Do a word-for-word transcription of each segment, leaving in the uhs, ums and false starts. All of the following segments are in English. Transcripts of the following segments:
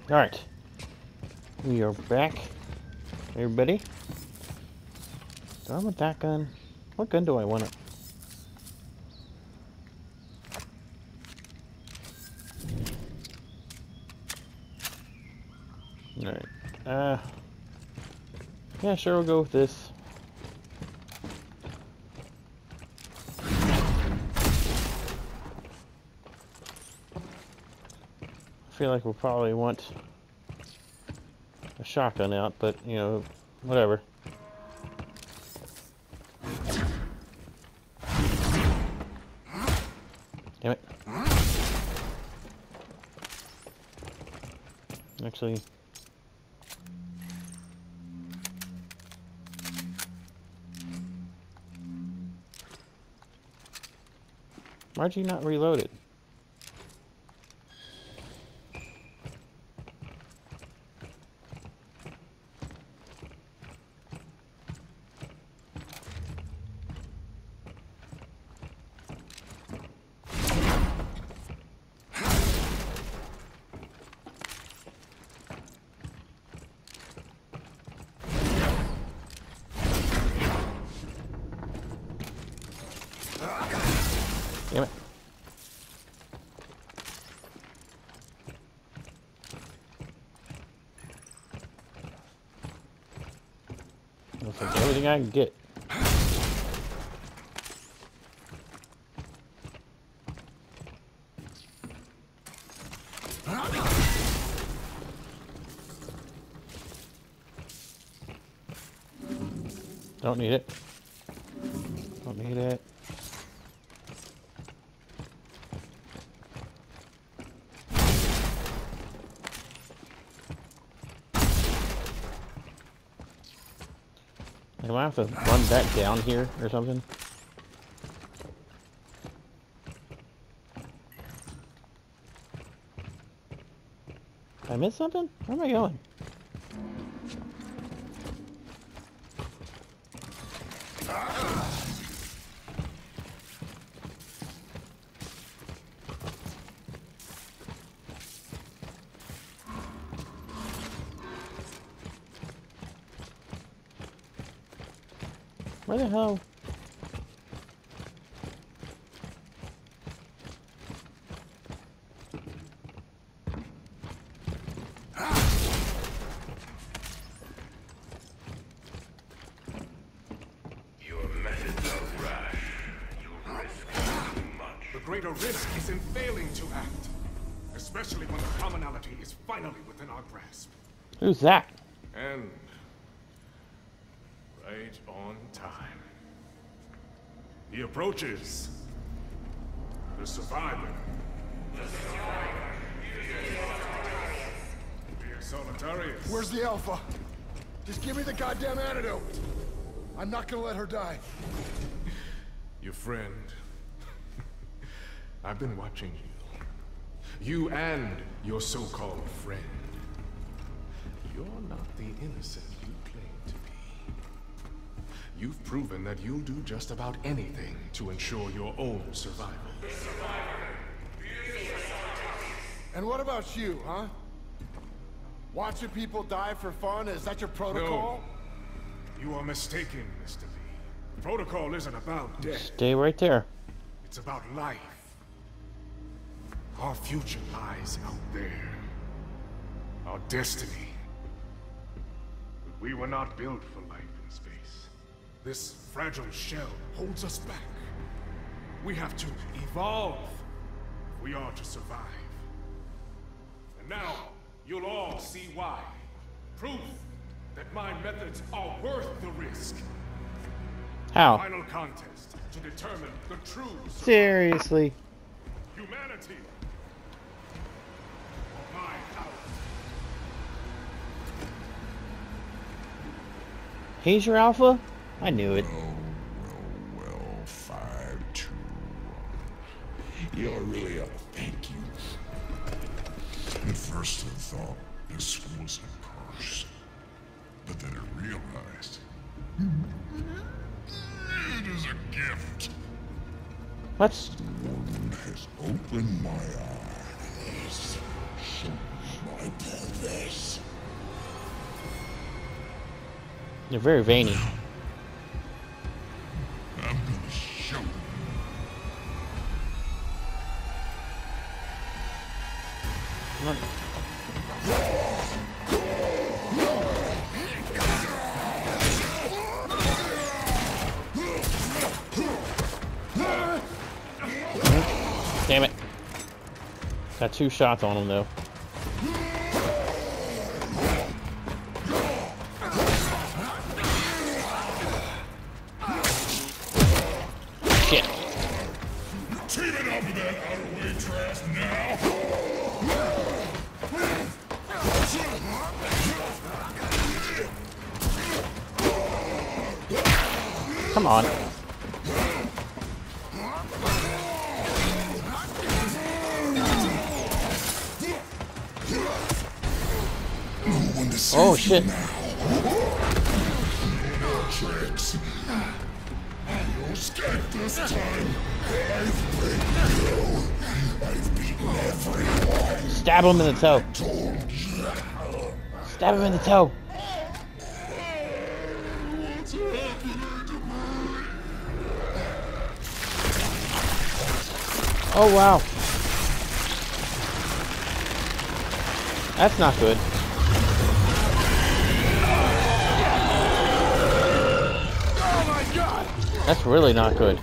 Alright. We are back. Everybody. Do I want that gun? What gun do I want? Alright. Uh. Yeah, sure, we'll go with this. I feel like we'll probably want a shotgun out, but, you know, whatever. Damn it. Actually... Why'd you not reload it? Damn it. Looks like everything I can get. Don't need it. Don't need it. Do I have to run back down here or something? Did I miss something? Where am I going? Where the hell? Your methods are rash. You risk too much. The greater risk is in failing to act, especially when the commonality is finally within our grasp. Who's that? And right on time. He approaches. The survivor. The survivor. Fear Solitarius. Where's the Alpha? Just give me the goddamn antidote. I'm not gonna let her die. Your friend. I've been watching you. You and your so-called friend. You're not the innocent you claim to be. You've proven that you'll do just about anything to ensure your own survival. And what about you, huh? Watching people die for fun? Is that your protocol? No. You are mistaken, Mister Lee. The protocol isn't about death. Stay right there. It's about life. Our future lies out there. Our destiny. But we were not built for life in space. This fragile shell holds us back. We have to evolve if we are to survive. And now, you'll all see why. Proof that my methods are worth the risk. How? Final contest to determine the true survival. Seriously. Humanity. Or my power. He's your alpha? I knew it. Well, well, well, five, two, one. You're really a thank you. At first I thought this was a curse, but then I realized it is a gift. What's... One has opened my eyes. So my purpose. You're very veiny. I'm gonna show you. What? Damn it. Got two shots on him though. Shit. Teaming up with that out-of-way trash now. Come on. Oh shit. Tricks. You'll escape this time. I've beaten you. I've beaten everyone. Stab him in the toe. Told you. Stab him in the toe. What's happening to me? Oh wow. That's not good. That's really not good.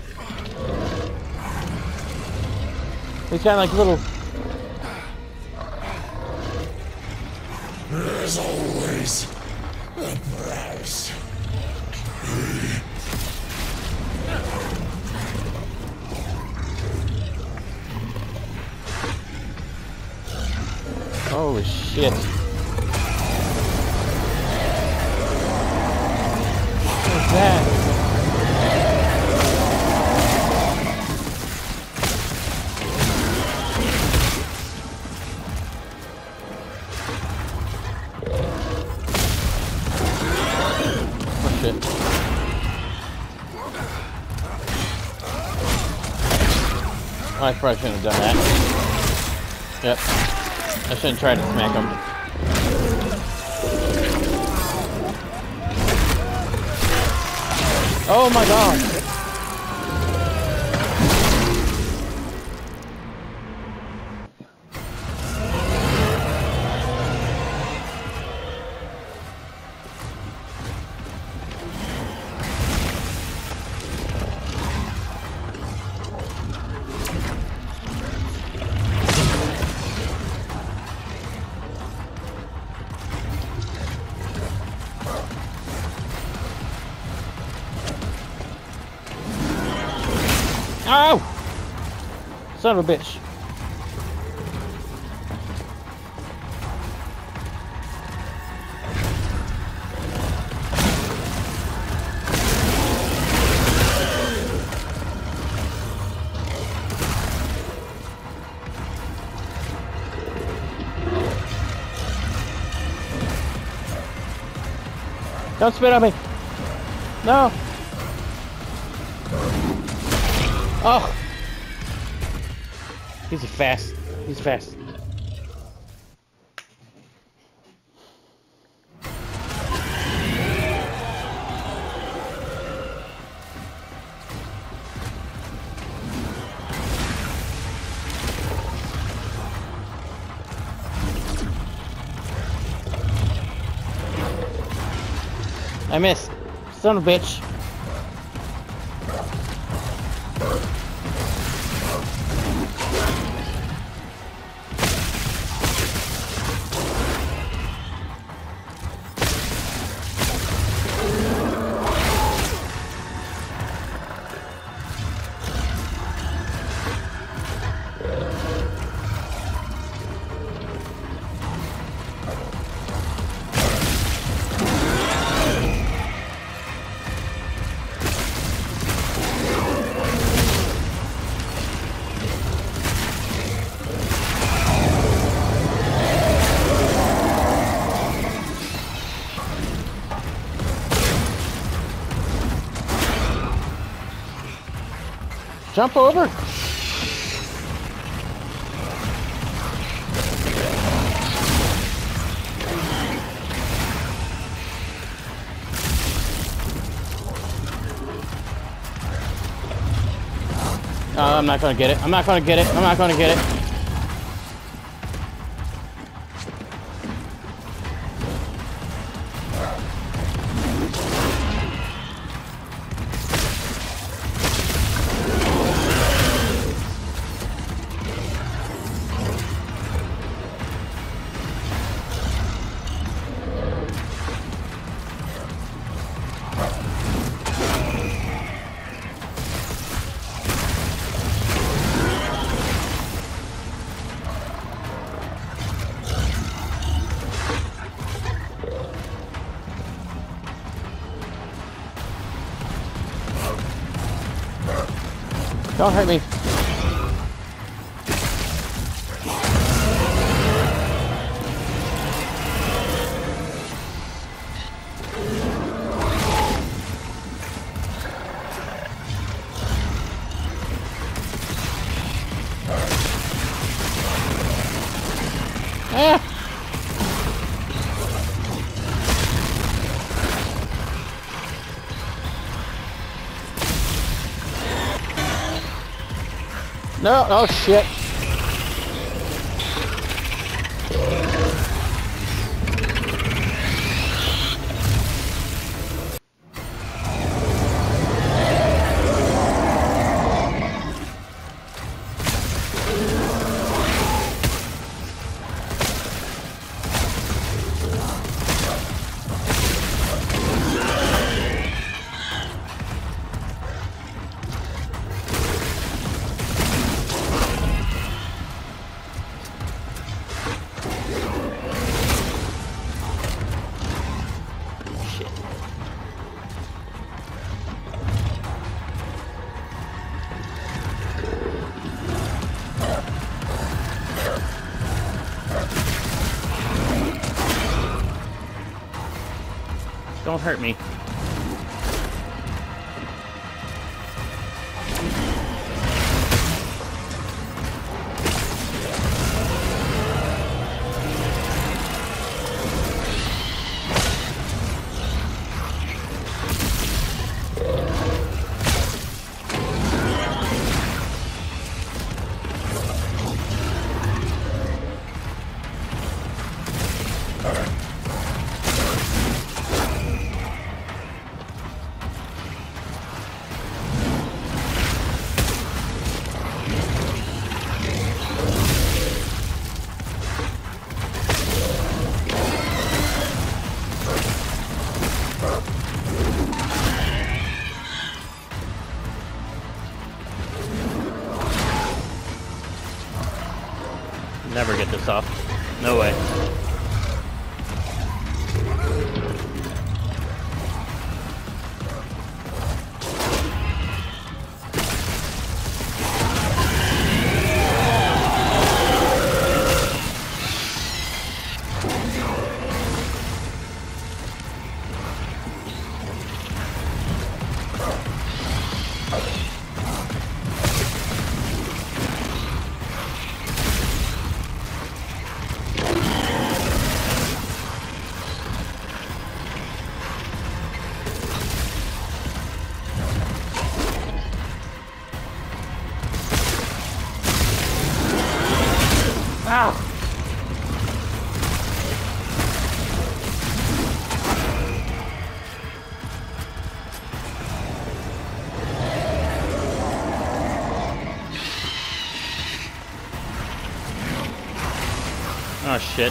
He's got like little. There's always a price. Holy shit. What's that? Oh shit. Oh, I probably shouldn't have done that. Yep. I shouldn't try to smack him. Oh my god! Ow! Son of a bitch. Don't spit on me. No. Oh. He's fast. He's fast. I missed. Son of a bitch. Jump over. I'm not gonna get it. I'm not gonna get it. I'm not gonna get it. Don't hurt me. Ah! No, oh shit. Don't hurt me. Never get this off. No way. Ow! Oh shit.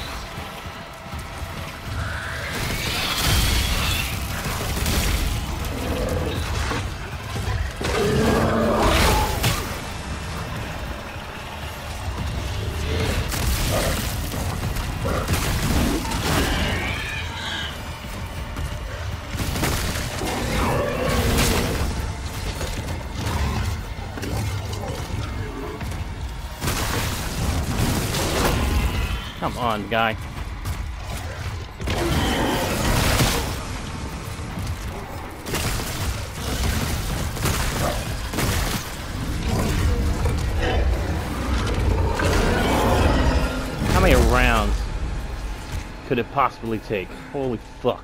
Come on, guy. How many rounds could it possibly take? Holy fuck.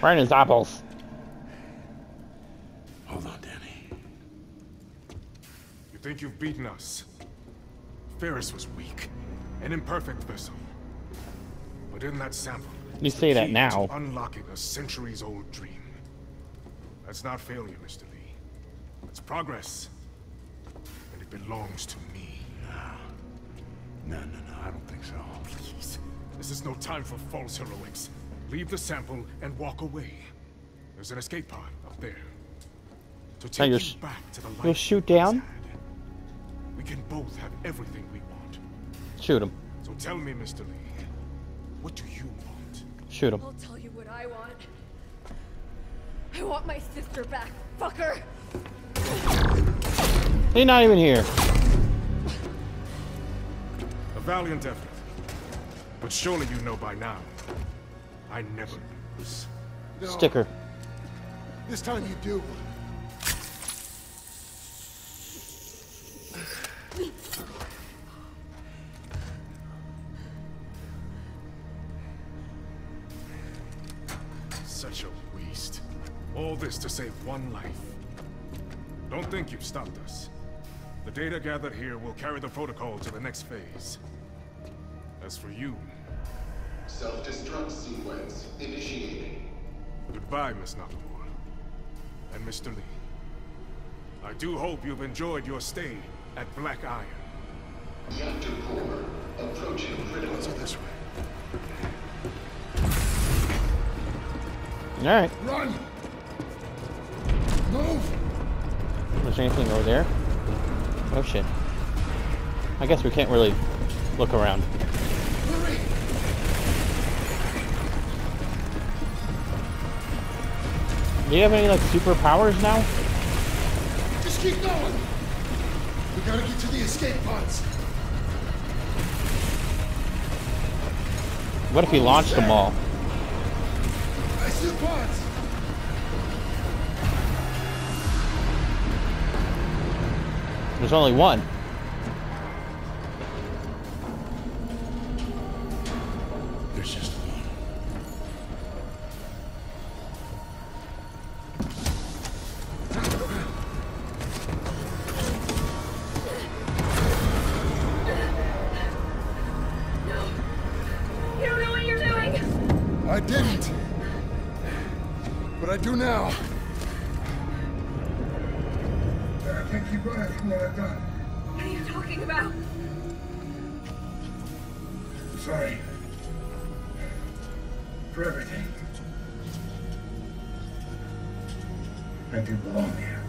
Right in his eyeballs. Hold on, Danny. You think you've beaten us? Ferris was weak, an imperfect vessel. But in that sample, You is the say that key now. to unlocking a centuries-old dream. That's not failure, Mister Lee. That's progress. And it belongs to me. No, no, no, I don't think so. Please. This is no time for false heroics. Leave the sample and walk away. There's an escape pod up there. To take you're you sh- back to the life you'll shoot we once down? had. We can both have everything we want. Shoot him. So tell me, Mister Lee, what do you want? Shoot him. I'll tell you what I want. I want my sister back, fucker! He's not even here. A valiant effort. But surely you know by now, I never lose. No, Sticker. this time you do. Such a waste. All this to save one life. Don't think you've stopped us. The data gathered here will carry the protocol to the next phase. As for you, Self-destruct sequence initiating. goodbye, Miss Nakamura. And Mister Lee. I do hope you've enjoyed your stay at Black Iron. Reactor core approaching critical. Let's go this way. Alright. Run! Move! Is there anything over there? Oh shit. I guess we can't really look around. Hurry! Do you have any like superpowers now? Just keep going! We gotta get to the escape pods. What if he launched them all? I see the pods! There's only one. There's just one. You don't know what you're doing! I didn't. But I do now. I can't keep running from what I've done. What are you talking about? Sorry. For everything. I do belong here.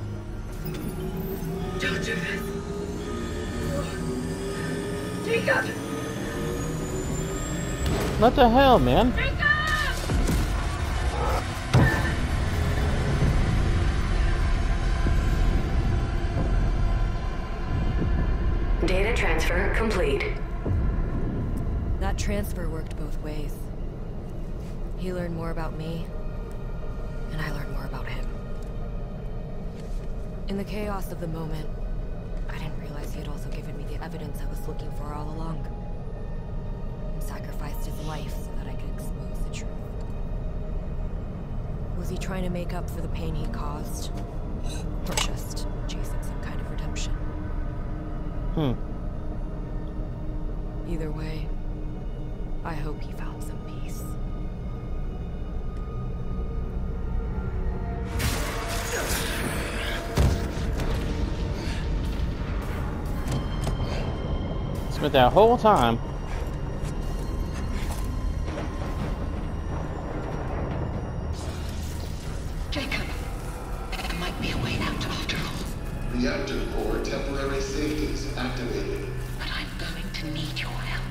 Don't do this! Jacob! What the hell, man? Jacob! Data transfer complete. That transfer worked both ways. He learned more about me, and I learned more about him. In the chaos of the moment, I didn't realize he had also given me the evidence I was looking for all along. And sacrificed his life so that I could expose the truth. Was he trying to make up for the pain he caused? Or just chasing some kind of redemption? Hmm. Either way, I hope he found some peace. Spent that whole time. Jacob, there might be a way out after all. Reactor core temporary safeties activated. But I'm going to need your help.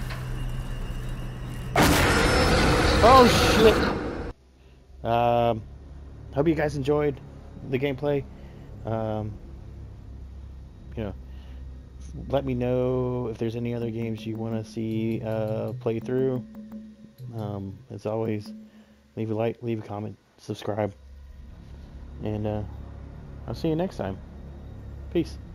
Oh shit. Um, hope you guys enjoyed the gameplay. Um, you know, let me know if there's any other games you want to see uh, play through. Um, as always, leave a like, leave a comment, subscribe, and uh, I'll see you next time. Peace.